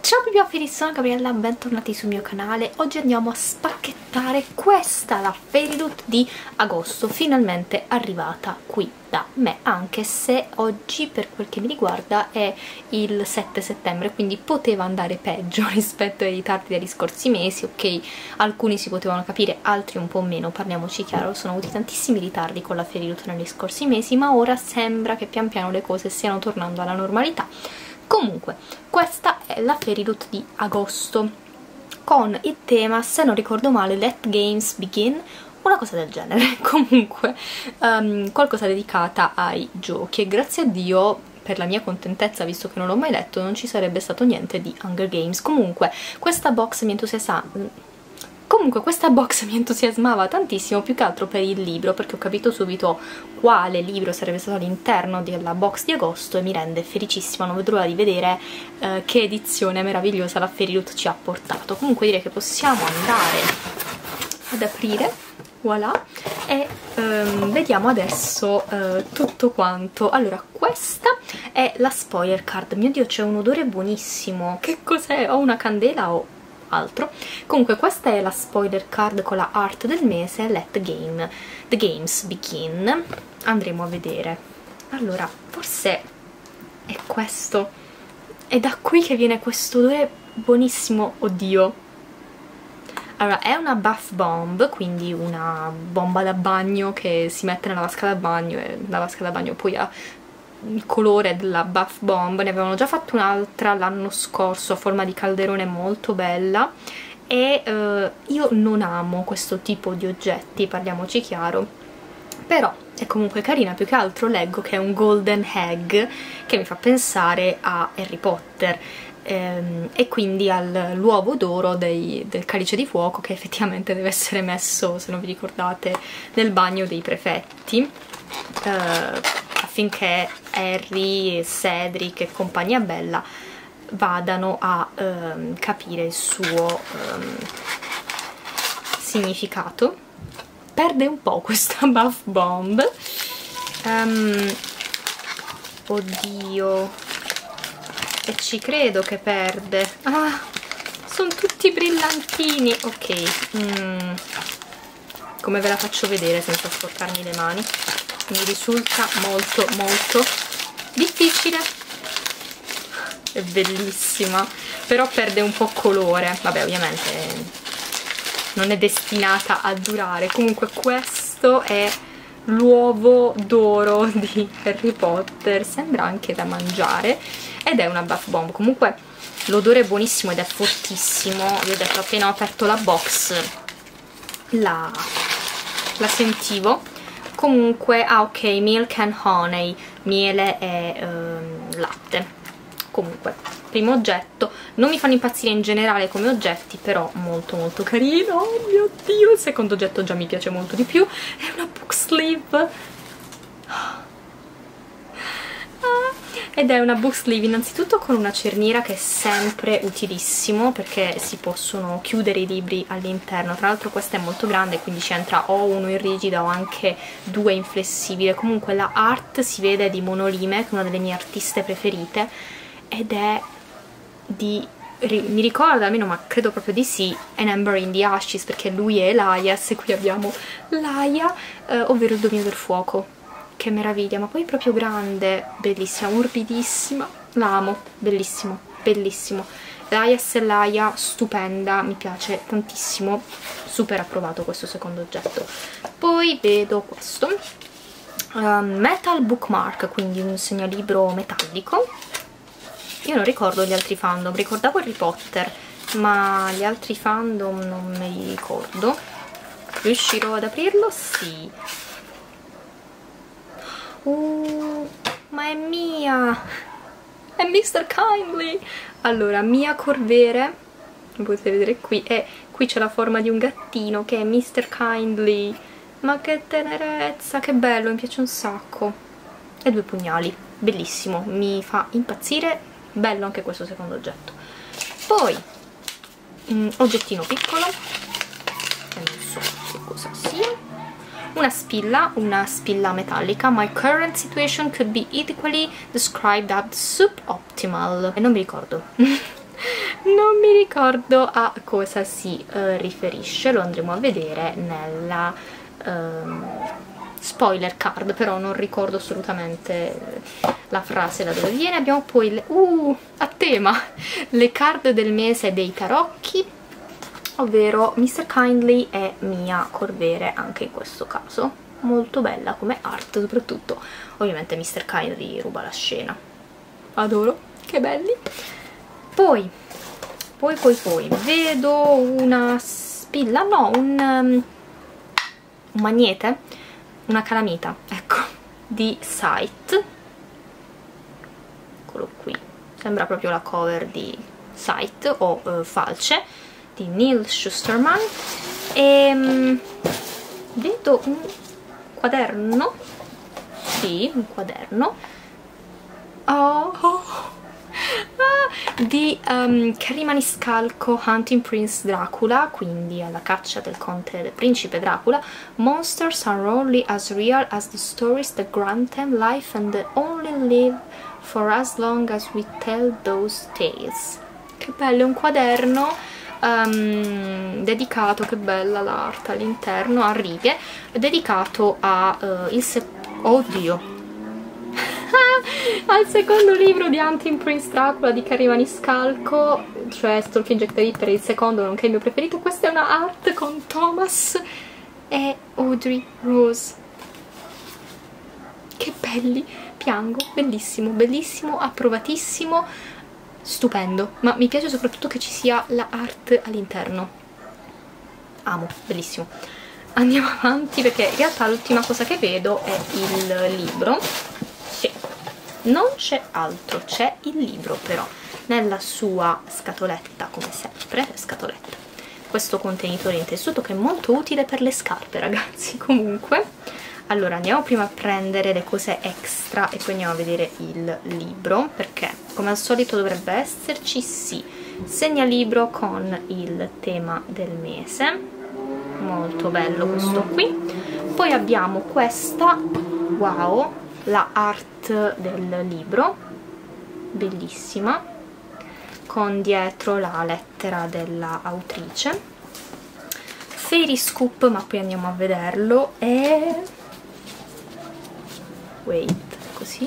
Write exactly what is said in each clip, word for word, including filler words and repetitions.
Ciao Bibliofili, sono Gabriella, bentornati sul mio canale. Oggi andiamo a spacchettare questa, la Fairyloot di agosto, finalmente arrivata qui da me, anche se oggi per quel che mi riguarda è il sette settembre, quindi poteva andare peggio rispetto ai ritardi degli scorsi mesi. Ok, alcuni si potevano capire, altri un po' meno, parliamoci chiaro, sono avuti tantissimi ritardi con la Fairyloot negli scorsi mesi, ma ora sembra che pian piano le cose stiano tornando alla normalità. Comunque, questa è la Fairyloot di agosto, con il tema, se non ricordo male, Let Games Begin, una cosa del genere. Comunque, um, qualcosa dedicata ai giochi, e grazie a Dio, per la mia contentezza, visto che non l'ho mai letto, non ci sarebbe stato niente di Hunger Games. Comunque, questa box mi entusiasma... Comunque questa box mi entusiasmava tantissimo, più che altro per il libro, perché ho capito subito quale libro sarebbe stato all'interno della box di agosto e mi rende felicissima, non vedo l'ora di vedere eh, che edizione meravigliosa la Fairyloot ci ha portato. Comunque direi che possiamo andare ad aprire, voilà, e ehm, vediamo adesso eh, tutto quanto. Allora, questa è la spoiler card. Mio Dio, c'è un odore buonissimo. Che cos'è? Ho una candela o... altro. Comunque questa è la spoiler card con la art del mese, Let Game, The Games Begin. Andremo a vedere. Allora, forse è questo, è da qui che viene questo odore buonissimo. Oddio. Allora, è una bath bomb, quindi una bomba da bagno che si mette nella vasca da bagno e la vasca da bagno poi ha il colore della bath bomb. Ne avevano già fatto un'altra l'anno scorso a forma di calderone, molto bella, e eh, io non amo questo tipo di oggetti, parliamoci chiaro, però è comunque carina. Più che altro leggo che è un golden egg, che mi fa pensare a Harry Potter, ehm, e quindi all'uovo d'oro del Calice di Fuoco, che effettivamente deve essere messo, se non vi ricordate, nel bagno dei prefetti, eh, affinché Harry, Cedric e compagnia bella vadano a um, capire il suo um, significato. Perde un po' questa bath bomb. Um, oddio, e ci credo che perde. Ah, sono tutti brillantini. Ok, mm. come ve la faccio vedere senza sporcarmi le mani? Mi risulta molto molto difficile. È bellissima, però perde un po' colore. Vabbè, ovviamente non è destinata a durare. Comunque questo è l'uovo d'oro di Harry Potter, sembra anche da mangiare, ed è una bath bomb. Comunque l'odore è buonissimo ed è fortissimo. Vi ho detto, appena ho aperto la box la, la sentivo. Comunque, ah ok, milk and honey, miele e ehm, latte. Comunque, primo oggetto. Non mi fanno impazzire in generale come oggetti, però molto molto carino. Oh mio Dio, il secondo oggetto già mi piace molto di più. È una book sleeve. Ed è una book sleeve innanzitutto con una cerniera, che è sempre utilissimo perché si possono chiudere i libri all'interno. Tra l'altro questa è molto grande, quindi ci entra o uno in rigida o anche due in flessibile. Comunque la art si vede di Monolime, che è una delle mie artiste preferite, ed è di... mi ricorda almeno, ma credo proprio di sì, An Ember in the Ashes, perché lui è Elias e qui abbiamo Laia, eh, ovvero il dominio del fuoco. Che meraviglia, ma poi è proprio grande, bellissima, morbidissima, la amo, bellissimo, bellissimo. Elias e Laia, stupenda, mi piace tantissimo, super approvato questo secondo oggetto. Poi vedo questo, uh, Metal Bookmark, quindi un segnalibro metallico. Io non ricordo gli altri fandom, ricordavo Harry Potter, ma gli altri fandom non me li ricordo. Riuscirò ad aprirlo? Sì. Uh, ma è Mia! È mister Kindly! Allora, Mia Corvere, lo potete vedere qui, e qui c'è la forma di un gattino che è mister Kindly. Ma che tenerezza, che bello, mi piace un sacco. E due pugnali, bellissimo, mi fa impazzire, bello anche questo secondo oggetto. Poi, un oggettino piccolo, che non so che cosa sia. Una spilla, una spilla metallica. My current situation could be equally described as suboptimal. E non mi ricordo. ricordo a cosa si uh, riferisce, lo andremo a vedere nella uh, spoiler card, però non ricordo assolutamente la frase da dove viene. Abbiamo poi le, uh, a tema le card del mese dei tarocchi, ovvero mister Kindly e Mia Corvere, anche in questo caso molto bella come art, soprattutto ovviamente mister Kindly ruba la scena, adoro, che belli. Poi poi poi poi vedo una spilla, no, un, um, un magnete, una calamita, ecco, di Sight, eccolo qui, sembra proprio la cover di Sight o uh, Falce di Neil Shusterman. E um, vedo un quaderno, sì, un quaderno oh, oh. Ah, di um, Carrie Maniscalco, Hunting Prince Dracula, quindi alla caccia del conte del principe Dracula. Monsters are only as real as the stories that grant them life and they only live for as long as we tell those tales. Che bello, è un quaderno Um, dedicato, che bella l'arte all'interno, a righe, dedicato a uh, il se oddio al secondo libro di Hunting Prince Dracula di Carrie Maniscalco, cioè Stalking Jack the Ripper, il secondo, nonché il mio preferito. Questa è una art con Thomas e Audrey Rose, che belli, piango, bellissimo, bellissimo, approvatissimo, stupendo, ma mi piace soprattutto che ci sia la art all'interno, amo, bellissimo. Andiamo avanti perché in realtà l'ultima cosa che vedo è il libro, sì, non c'è altro, c'è il libro però nella sua scatoletta, come sempre, scatoletta, questo contenitore in tessuto che è molto utile per le scarpe, ragazzi. Comunque, allora andiamo prima a prendere le cose extra e poi andiamo a vedere il libro, perché come al solito dovrebbe esserci, sì, segnalibro con il tema del mese, molto bello questo qui. Poi abbiamo questa, wow, la art del libro, bellissima, con dietro la lettera della autrice. Fairy Scoop, ma poi andiamo a vederlo, e wait, così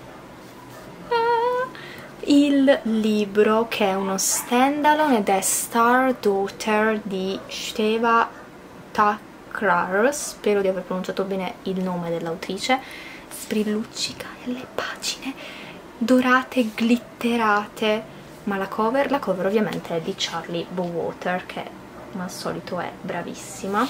ah, il libro, che è uno standalone ed è Star Daughter di Shweta Thakrar, spero di aver pronunciato bene il nome dell'autrice. Sbrilluccica nelle pagine dorate, glitterate, ma la cover, la cover ovviamente è di Charlie Bowater, che come al solito è bravissima.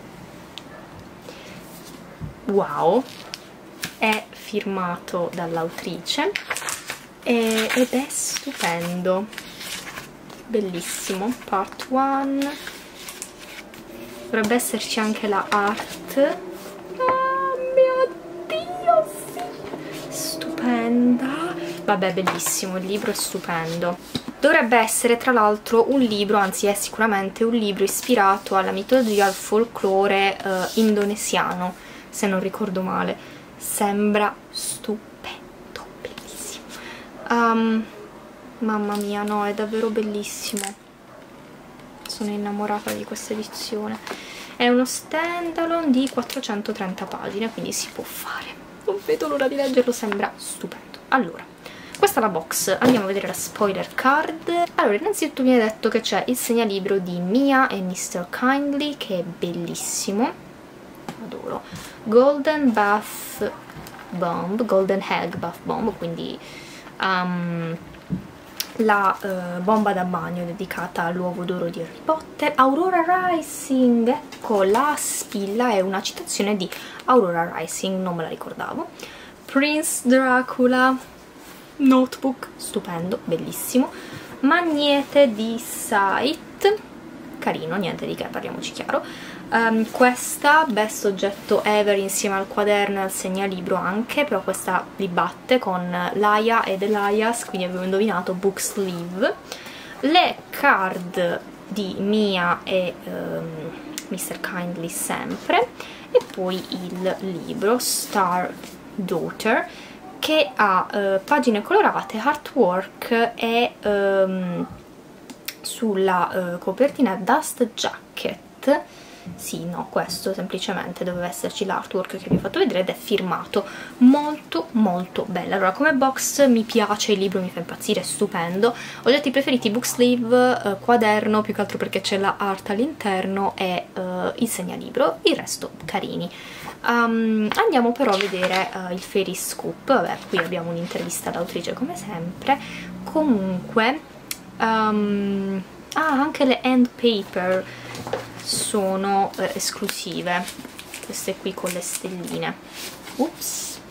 Wow, è firmato dall'autrice ed è stupendo, bellissimo. Part uno, dovrebbe esserci anche la art. Oh mio Dio, sì, stupenda, vabbè, bellissimo, il libro è stupendo. Dovrebbe essere tra l'altro un libro, anzi è sicuramente un libro ispirato alla mitologia, al folklore eh, indonesiano, se non ricordo male. Sembra stupendo, bellissimo. Um, mamma mia, no, è davvero bellissimo. Sono innamorata di questa edizione. È uno standalone di quattrocentotrenta pagine, quindi si può fare. Non vedo l'ora di leggerlo, sembra stupendo. Allora, questa è la box, andiamo a vedere la spoiler card. Allora, innanzitutto viene detto che c'è il segnalibro di Mia e mister Kindly, che è bellissimo, adoro. Golden Bath Bomb, Golden Egg Bath Bomb, quindi um, la uh, bomba da bagno dedicata all'uovo d'oro di Harry Potter. Aurora Rising, ecco, la spilla è una citazione di Aurora Rising, non me la ricordavo. Prince Dracula Notebook, stupendo, bellissimo. Magnete di Sight, carino, niente di che, parliamoci chiaro. Um, questa, best oggetto ever, insieme al quaderno e al segnalibro anche, però questa li batte con Laia ed Elias, quindi avevo indovinato, book sleeve. Le card di Mia e um, mister Kindly sempre, e poi il libro Star Daughter, che ha uh, pagine colorate, artwork e um, sulla uh, copertina Dust Jacket. Sì, no, questo semplicemente doveva esserci l'artwork che vi ho fatto vedere ed è firmato, molto molto bello. Allora, come box mi piace, il libro mi fa impazzire, è stupendo. Oggetti preferiti: book sleeve, eh, quaderno, più che altro perché c'è la art all'interno, e eh, il segnalibro, il resto carini. Um, andiamo però a vedere uh, il Fairy Scoop. Vabbè, qui abbiamo un'intervista all'autrice come sempre. Comunque um, ah, anche le end paper sono eh, esclusive, queste qui con le stelline. Ups,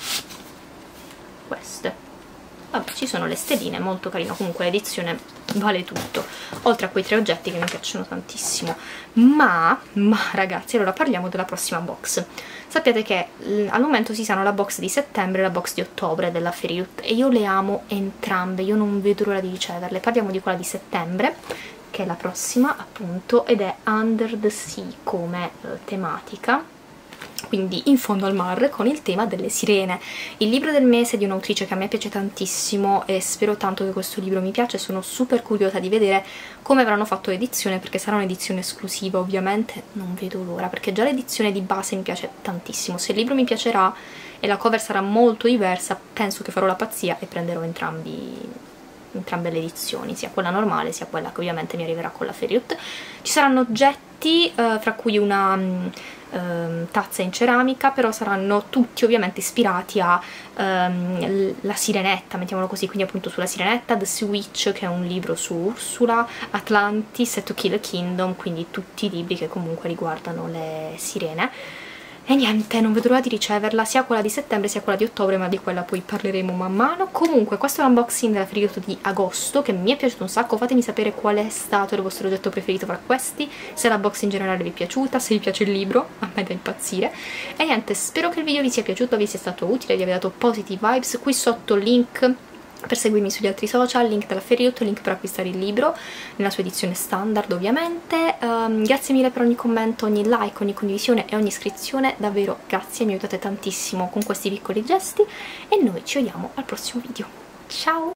queste, vabbè, ci sono le stelline, molto carino. Comunque l'edizione vale tutto, oltre a quei tre oggetti che mi piacciono tantissimo. Ma, ma ragazzi, allora parliamo della prossima box. Sappiate che al momento si sanno la box di settembre e la box di ottobre della Fairyloot, e io le amo entrambe, io non vedo l'ora di riceverle. Parliamo di quella di settembre, che è la prossima appunto, ed è Under the Sea come eh, tematica, quindi in fondo al mare, con il tema delle sirene. Il libro del mese di un'autrice che a me piace tantissimo e spero tanto che questo libro mi piace. Sono super curiosa di vedere come avranno fatto l'edizione, perché sarà un'edizione esclusiva ovviamente. Non vedo l'ora, perché già l'edizione di base mi piace tantissimo. Se il libro mi piacerà e la cover sarà molto diversa, penso che farò la pazzia e prenderò entrambi entrambe le edizioni, sia quella normale sia quella che ovviamente mi arriverà con la Fairyloot. Ci saranno oggetti, eh, fra cui una um, um, tazza in ceramica, però saranno tutti ovviamente ispirati a um, la Sirenetta, mettiamolo così, quindi appunto sulla Sirenetta, The Sea Witch, che è un libro su Ursula, Atlantis e To Kill a Kingdom, quindi tutti i libri che comunque riguardano le sirene. E niente, non vedo l'ora di riceverla, sia quella di settembre sia quella di ottobre, ma di quella poi parleremo man mano. Comunque questo è l'unboxing della Fairyloot di agosto, che mi è piaciuto un sacco. Fatemi sapere qual è stato il vostro oggetto preferito fra questi, se la box in generale vi è piaciuta, se vi piace il libro, a me da impazzire. E niente, spero che il video vi sia piaciuto, vi sia stato utile, vi abbia dato positive vibes. Qui sotto link per seguirmi sugli altri social, link della Fairyloot, link per acquistare il libro nella sua edizione standard ovviamente. Um, grazie mille per ogni commento, ogni like, ogni condivisione e ogni iscrizione, davvero grazie, mi aiutate tantissimo con questi piccoli gesti, e noi ci vediamo al prossimo video. Ciao!